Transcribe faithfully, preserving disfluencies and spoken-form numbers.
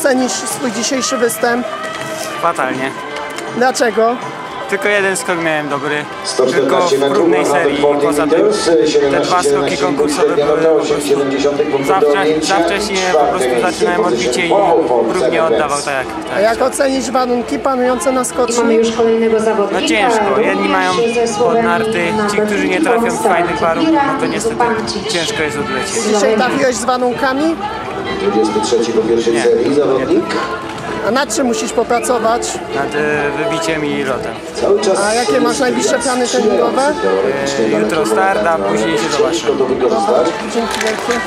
ocenisz swój dzisiejszy występ? Fatalnie. Dlaczego? Tylko jeden skok miałem dobry, tylko w próbnej serii. Poza tym te dwa skoki konkursowe były po prostu za, wcześnie, za wcześnie po prostu zaczynałem odbicie i próbnie oddawał tak jak. A Tak. jak ocenisz warunki panujące na skoczni? Mamy już kolejnego zawodnika. No ciężko, jedni mają pod narty, ci, którzy nie trafią w fajnych warunków, no to niestety ciężko jest odlecieć. Dzisiaj trafiłeś z warunkami? dwudziesty trzeci po pierwszej Nie. serii zawodnik. A nad czym musisz popracować? Nad e, wybiciem i lotem. Cały czas. A jakie masz najbliższe plany treningowe? E, jutro start, a później się zobaczymy. Ciężko to wykorzystać. Dzięki wielkie.